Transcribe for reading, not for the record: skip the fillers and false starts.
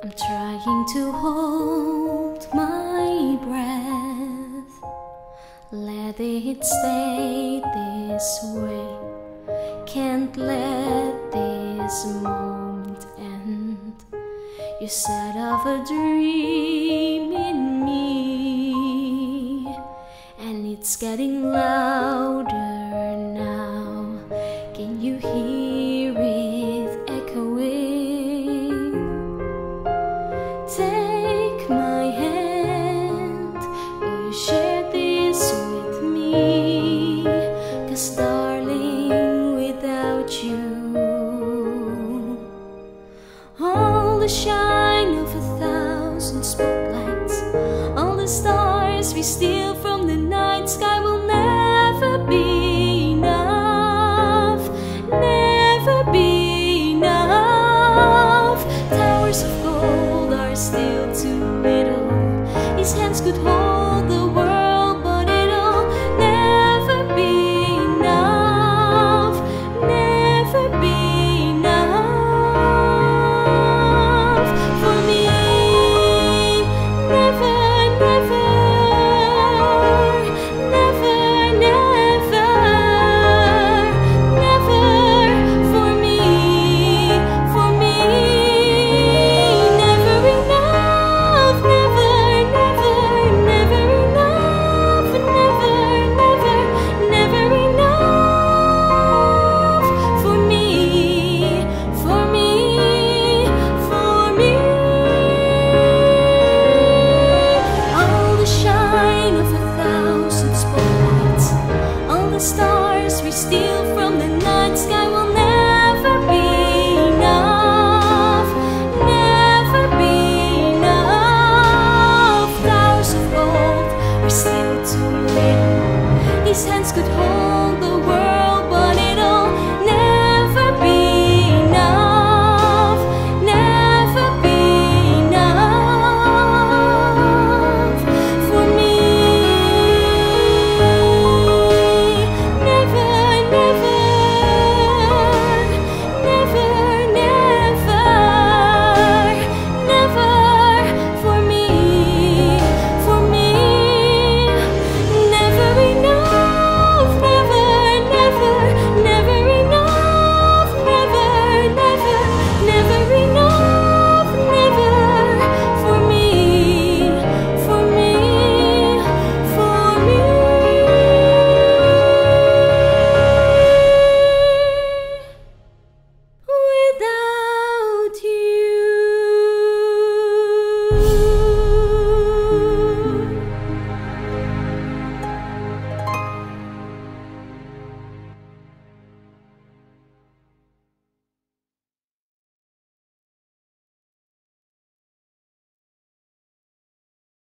I'm trying to hold my breath, let it stay this way. Can't let this moment end. You set off a dream in me, and it's getting louder now. Can you hear it echoing? Take my hand, will you share this with me? 'Cause darling, without you, all the shine of 1,000 spotlights, all the stars we still